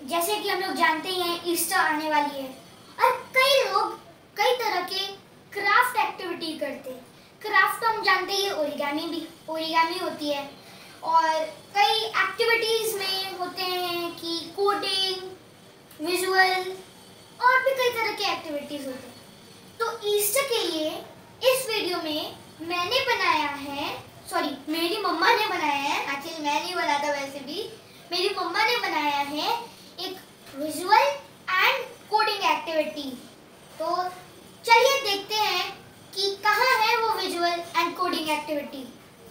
जैसे कि हम लोग जानते ही हैं ईस्टर आने वाली है और कई लोग कई तरह के क्राफ्ट एक्टिविटी करते हैं। क्राफ्ट तो हम जानते ही ओरिगामी होती है और कई एक्टिविटीज़ में होते हैं कि कोडिंग, विजुअल और भी कई तरह के एक्टिविटीज़ होते हैं। तो ईस्टर के लिए इस वीडियो में मैंने बनाया है, मेरी मम्मा ने बनाया है, एक्चुअली मैं नहीं बना था, वैसे भी मेरी मम्मा ने बनाया है एक विजुअल एंड कोडिंग एक्टिविटी। तो चलिए देखते हैं कि कहाँ है वो विजुअल एंड कोडिंग एक्टिविटी।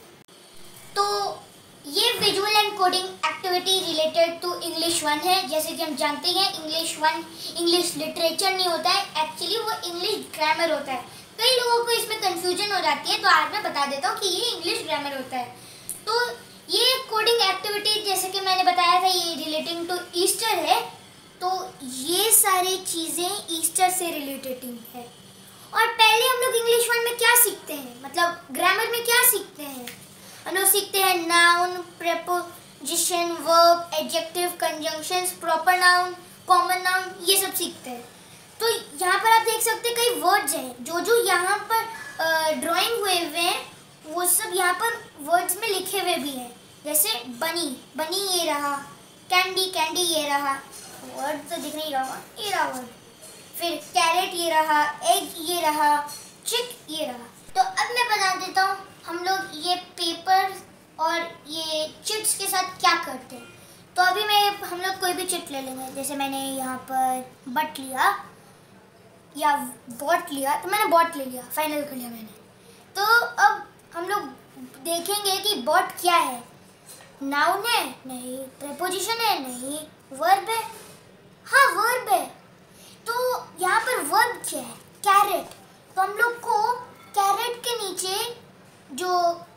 तो ये visual and coding activity related to English 1 है। जैसे कि हम जानते हैं इंग्लिश 1 इंग्लिश लिटरेचर नहीं होता है, एक्चुअली वो इंग्लिश ग्रामर होता है। कई लोगों को इसमें कंफ्यूजन हो जाती है, तो आज मैं बता देता हूँ कि ये इंग्लिश ग्रामर होता है। तो ये कोडिंग एक्टिविटी जैसे कि मैंने बताया था ये रिलेटिंग टू ईस्टर है, तो ये सारी चीज़ें ईस्टर से रिलेटेड है। और पहले हम लोग इंग्लिश 1 में क्या सीखते हैं, मतलब ग्रामर में क्या सीखते हैं? हम लोग सीखते हैं noun, preposition, verb, adjective, conjunctions, proper noun, common noun, ये सब सीखते हैं। तो यहाँ पर आप देख सकते हैं कई वर्ड्स हैं जो यहाँ पर ड्राइंग हुए हैं, वो सब यहाँ पर वर्ड्स में लिखे हुए भी हैं। जैसे बनी ये रहा, कैंडी ये रहा, वर्ड तो दिख नहीं रहा, ये रहा वर्ड। फिर कैरेट ये रहा, एग ये रहा, चिक ये रहा। तो अब मैं बता देता हूँ हम लोग ये पेपर और ये चिट्स के साथ क्या करते हैं। तो अभी हम लोग कोई भी चिट ले लेंगे। जैसे मैंने यहाँ पर बट लिया या बॉट लिया, तो मैंने बॉट ले लिया, फाइनल कर लिया मैंने। तो अब हम लोग देखेंगे कि बॉट क्या है। नाउन है? नहीं। प्रेपोजिशन है? नहीं। वर्ब है? हाँ वर्ब है। तो यहाँ पर वर्ब क्या है? कैरेट। तो हम लोग को कैरेट के नीचे जो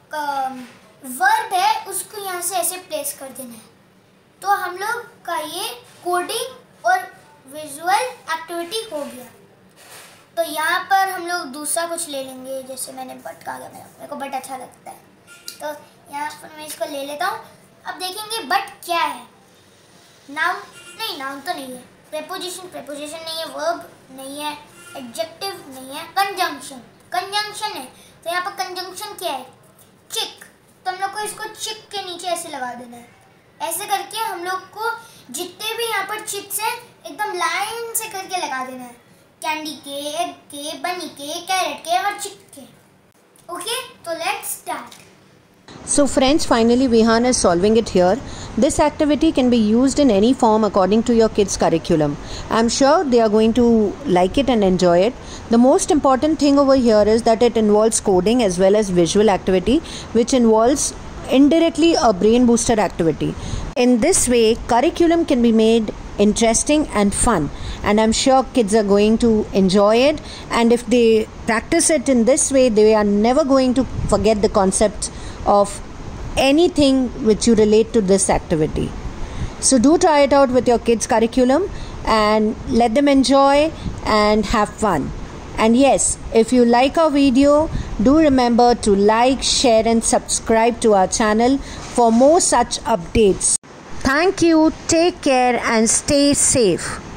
वर्ब है उसको यहाँ से ऐसे प्लेस कर देना है। तो हम लोग का ये कोडिंग और विजुअल एक्टिविटी हो गया। तो यहाँ पर हम लोग दूसरा कुछ ले लेंगे। जैसे मैंने बट कहा, मेरे को बट अच्छा लगता है, तो यहाँ पर मैं इसको ले लेता हूँ। अब देखेंगे बट क्या है। नाउन नहीं, नाउन तो नहीं है। प्रेपोजिशन नहीं है, वर्ब नहीं है, एडजेक्टिव नहीं है, कंजंक्शन है। तो यहाँ पर कंजंक्शन क्या है? चिक। तो हम लोग को इसको चिक के नीचे ऐसे लगा देना है। ऐसे करके हम लोग को जितने भी यहाँ पर चिक्स हैं एकदम लाइन से करके लगा देना है। कैंडी के, एग के, बनी के, कैरेट के और चिक के। ओके, तो let's start. So friends, finally Vihan is solving it here. This activity can be used in any form according to your kids' curriculum. I'm sure they are going to like it and enjoy it. The most important thing over here is that it involves coding as well as visual activity, which involves indirectly a brain booster activity. In this way, curriculum can be made interesting and fun, and I'm sure kids are going to enjoy it, and if they practice it in this way, they are never going to forget the concept of anything which you relate to this activity. So do try it out with your kids' curriculum and let them enjoy and have fun. And yes, if you like our video, do remember to like, share and subscribe to our channel for more such updates. Thank you, take care and stay safe.